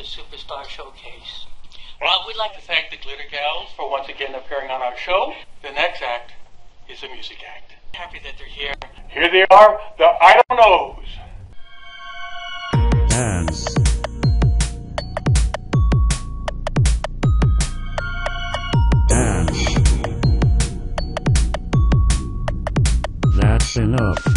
Superstar Showcase. Well, we'd like to thank the Glitter Gals for once again appearing on our show. The next act is a music act. Happy that they're here. Here they are, the I Don't Knows. Dance. Dance. That's enough.